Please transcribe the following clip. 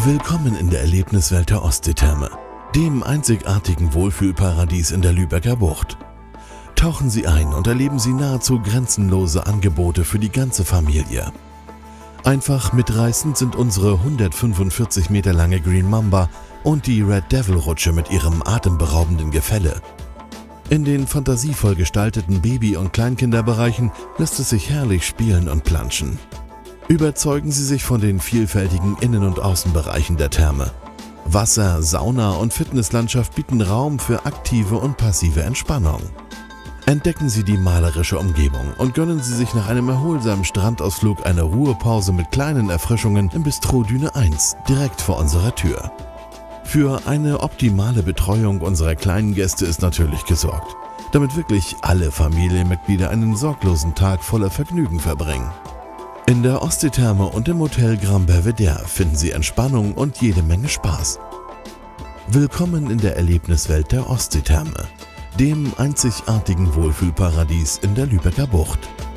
Willkommen in der Erlebniswelt der Ostseetherme, dem einzigartigen Wohlfühlparadies in der Lübecker Bucht. Tauchen Sie ein und erleben Sie nahezu grenzenlose Angebote für die ganze Familie. Einfach mitreißend sind unsere 145 Meter lange Green Mamba und die Red Devil Rutsche mit ihrem atemberaubenden Gefälle. In den fantasievoll gestalteten Baby- und Kleinkinderbereichen lässt es sich herrlich spielen und planschen. Überzeugen Sie sich von den vielfältigen Innen- und Außenbereichen der Therme. Wasser, Sauna und Fitnesslandschaft bieten Raum für aktive und passive Entspannung. Entdecken Sie die malerische Umgebung und gönnen Sie sich nach einem erholsamen Strandausflug eine Ruhepause mit kleinen Erfrischungen im Bistro Düne 1 direkt vor unserer Tür. Für eine optimale Betreuung unserer kleinen Gäste ist natürlich gesorgt, damit wirklich alle Familienmitglieder einen sorglosen Tag voller Vergnügen verbringen. In der Ostseetherme und im Hotel Grand Belvedere finden Sie Entspannung und jede Menge Spaß. Willkommen in der Erlebniswelt der Ostseetherme, dem einzigartigen Wohlfühlparadies in der Lübecker Bucht.